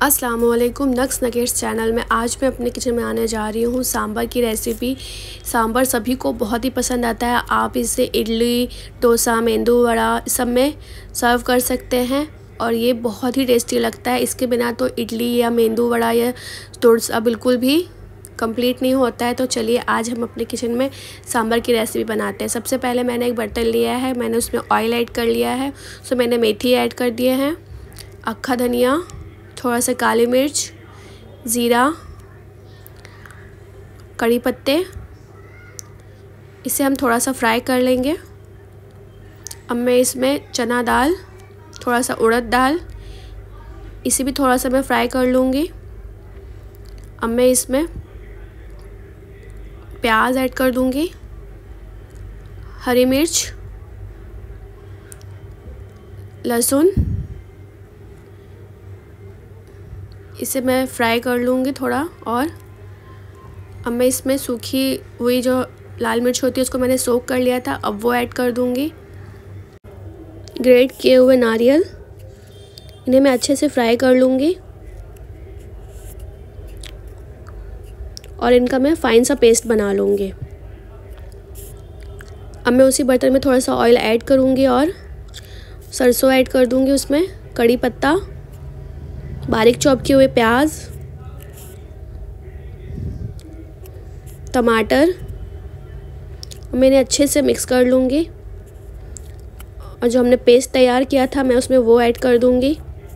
अस्सलामुअलैकुम। नक्स nuggets channel में आज मैं अपने किचन में आने जा रही हूँ सांभर की रेसिपी। सांभर सभी को बहुत ही पसंद आता है। आप इसे इडली, डोसा, मेंदू वड़ा सब में सर्व कर सकते हैं और ये बहुत ही टेस्टी लगता है। इसके बिना तो इडली या मेंदू वड़ा या डोसा बिल्कुल भी कंप्लीट नहीं होता है। तो चलिए आज हम अपने किचन में सांभर की रेसिपी बनाते हैं। सबसे पहले मैंने एक बर्तन लिया है, मैंने उसमें ऑयल ऐड कर लिया है। उसमें मैंने मेथी ऐड कर दिए हैं, अक्खा धनिया, थोड़ा सा काली मिर्च, ज़ीरा, कड़ी पत्ते। इसे हम थोड़ा सा फ्राई कर लेंगे। अब मैं इसमें चना दाल, थोड़ा सा उड़द दाल, इसे भी थोड़ा सा मैं फ्राई कर लूँगी। अब मैं इसमें प्याज ऐड कर दूँगी, हरी मिर्च, लहसुन, इसे मैं फ्राई कर लूँगी थोड़ा। और अब मैं इसमें सूखी हुई जो लाल मिर्च होती है उसको मैंने सोक कर लिया था, अब वो ऐड कर दूँगी। ग्रेट किए हुए नारियल, इन्हें मैं अच्छे से फ्राई कर लूँगी और इनका मैं फाइन सा पेस्ट बना लूँगी। अब मैं उसी बर्तन में थोड़ा सा ऑयल ऐड करूँगी और सरसों ऐड कर दूँगी। उसमें कड़ी पत्ता, बारीक चॉप किए हुए प्याज, टमाटर, मैंने अच्छे से मिक्स कर लूँगी। और जो हमने पेस्ट तैयार किया था मैं उसमें वो ऐड कर दूँगी।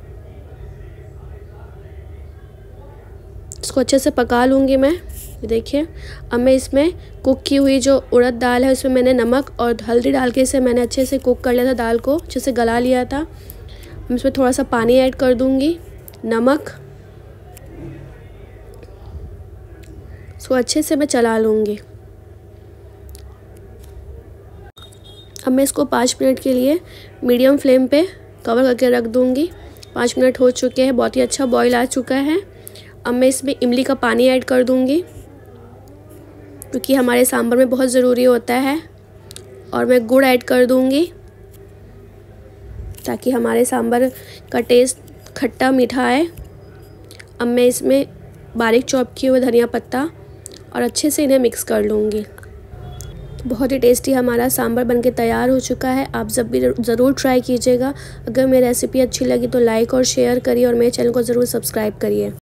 इसको अच्छे से पका लूँगी मैं। देखिए अब मैं इसमें कुक की हुई जो उड़द दाल है उसमें मैंने नमक और हल्दी डाल के इसे मैंने अच्छे से कुक कर लिया था, दाल को अच्छे से गला लिया था। मैं इसमें थोड़ा सा पानी ऐड कर दूँगी, नमक, इसको अच्छे से मैं चला लूँगी। अब मैं इसको 5 मिनट के लिए मीडियम फ्लेम पे कवर करके रख दूँगी। 5 मिनट हो चुके हैं, बहुत ही अच्छा बॉईल आ चुका है। अब मैं इसमें इमली का पानी ऐड कर दूँगी क्योंकि हमारे सांभर में बहुत ज़रूरी होता है। और मैं गुड़ ऐड कर दूँगी ताकि हमारे सांभर का टेस्ट खट्टा मीठा आए। अब मैं इसमें बारीक चॉप किए हुए धनिया पत्ता और अच्छे से इन्हें मिक्स कर लूँगी। बहुत ही टेस्टी हमारा सांभर बनके तैयार हो चुका है। आप जब भी ज़रूर ट्राई कीजिएगा। अगर मेरी रेसिपी अच्छी लगी तो लाइक और शेयर करिए और मेरे चैनल को ज़रूर सब्सक्राइब करिए।